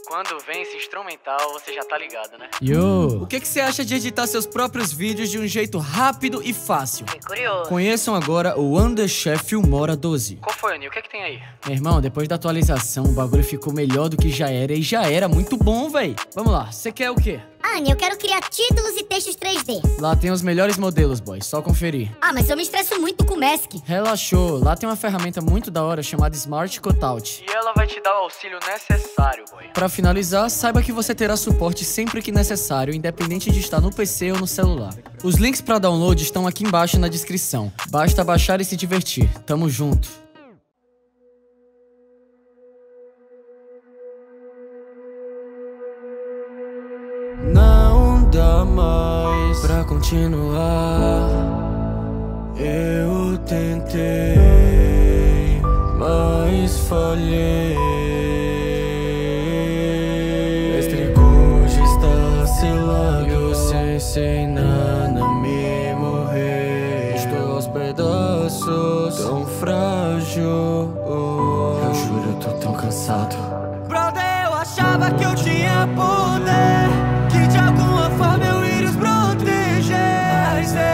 Quando vem esse instrumental, você já tá ligado, né? Yo! O que você acha de editar seus próprios vídeos de um jeito rápido e fácil? Fiquei curioso. Conheçam agora o Wonderchef Filmora 12. Qual foi, Anil? O que é que tem aí? Meu irmão, depois da atualização, o bagulho ficou melhor do que já era e já era muito bom, véi. Vamos lá, você quer o quê? Anny, eu quero criar títulos e textos 3D. Lá tem os melhores modelos, boy, só conferir. Ah, mas eu me estresso muito com o Mask. Relaxou, lá tem uma ferramenta muito da hora chamada Smart Cutout. E ela vai te dar o auxílio necessário, boy. Pra finalizar, saiba que você terá suporte sempre que necessário, independente de estar no PC ou no celular. Os links pra download estão aqui embaixo na descrição. Basta baixar e se divertir. Tamo junto. Não dá mais pra continuar. Eu tentei, mas falhei. Mestre Gojo está selado. Eu sensei Nana me morrer. Estou aos pedaços, tão frágil. Eu juro, eu tô tão cansado. Brother, eu achava que eu tinha poder, que de alguma forma eu iria os proteger. Mas eu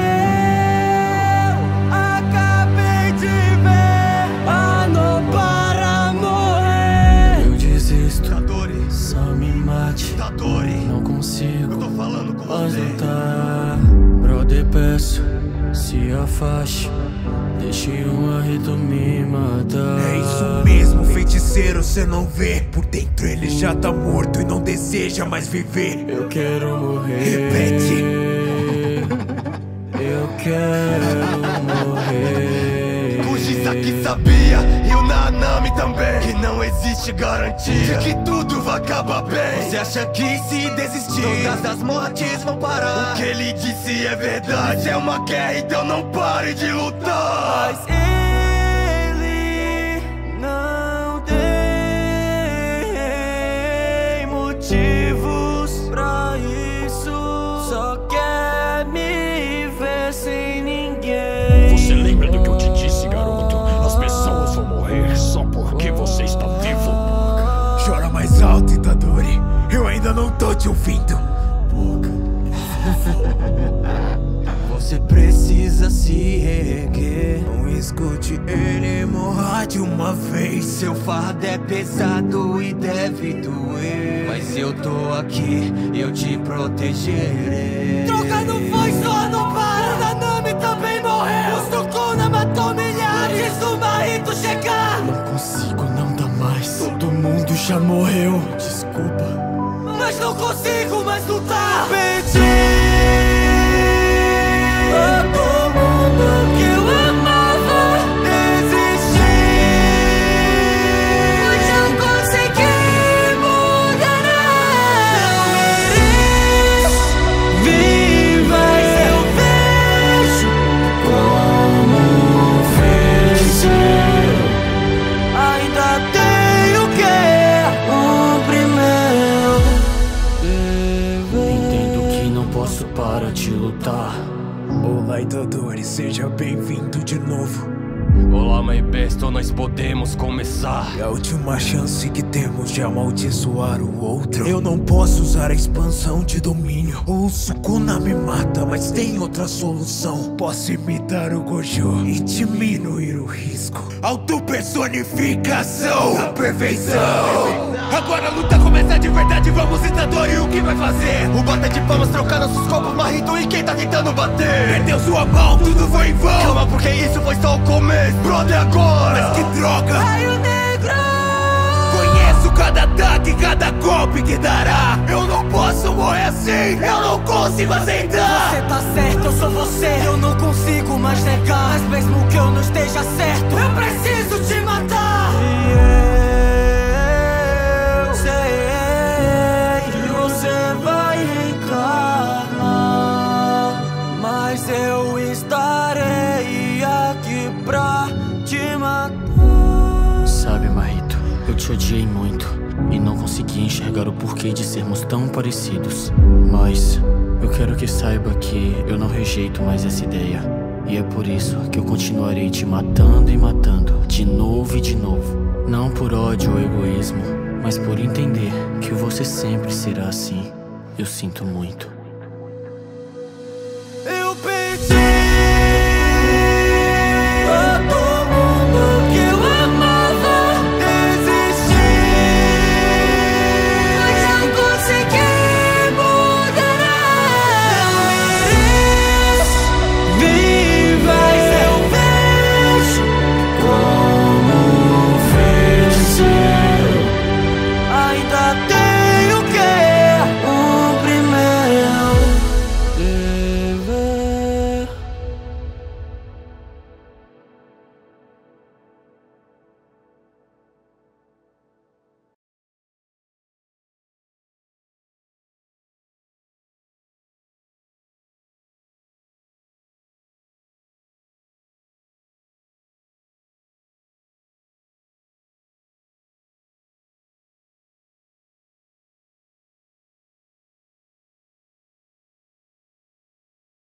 acabei de ver a não para morrer. Eu desisto, Tadori, só me mate. Tadori, Não consigo eu tô falando com mais você. lutar. Brother, peço, se afaste, deixe um arredo me matar. É isso mesmo, feiticeiro, cê não vê. Por dentro ele já tá morto e não deseja mais viver. Eu quero morrer. Repete. Eu quero morrer. Kushisaki sabia, e o Nanami também, que não existe garantia de que tudo vai acabar bem. Você acha que se desistir, todas as mortes vão parar? O que ele disse é verdade, isso é uma guerra, então não pare de lutar. Mas ele não tem motivos pra isso. Só quer me ver sem ninguém. Você lembra do que eu te disse, garoto? As pessoas vão morrer só porque você está vivo. Chora mais alto, Itadori, eu ainda não tô te ouvindo. Você precisa se reerguer. Não escute ele, morra de uma vez. Seu fardo é pesado e deve doer, mas eu tô aqui e eu te protegerei. Troca não foi só, não para. Nanami também morreu. O Sukuna matou milhares antes do Mahito chegar. Não consigo, não dá mais. Todo mundo já morreu. Desculpa, mas não consigo mais lutar. Pedi todo mundo que eu amava desistir, mas não consegui mudar. Não eres viva, mas eu vejo como um feiticeiro. Ainda tenho que cumprir meu dever. Entendo que não posso parar de lutar. Olá, Itadori, seja bem-vindo de novo. Olá, my best, nós podemos começar. É a última chance que temos de amaldiçoar o outro. Eu não posso usar a expansão de domínio. O Sukuna me mata, mas tem outra solução. Posso imitar o Gojo e diminuir o risco. Autopersonificação, a perfeição. Agora a luta começa de verdade, vamos, Itadori, o que vai fazer? O bata de palmas trocar nossos corpos, Mahito e quem tá tentando bater. Perdeu sua mão, tudo foi em vão. Calma, porque isso foi só o começo. Brother, agora, mas que droga. Raio negro, Conheço cada ataque, cada golpe que dará. Eu não posso morrer assim, eu não consigo aceitar. você tá certo, eu sou você. Eu não consigo mais negar, mas mesmo que eu não esteja certo, eu preciso te matar. Eu sei que você vai reencarnar, mas eu estarei aqui pra te matar. Sabe, Mahito, eu te odiei muito e não consegui enxergar o porquê de sermos tão parecidos. Mas eu quero que saiba que eu não rejeito mais essa ideia. E é por isso que eu continuarei te matando e matando, de novo e de novo. Não por ódio ou egoísmo, Mas por entender que você sempre será assim, eu sinto muito.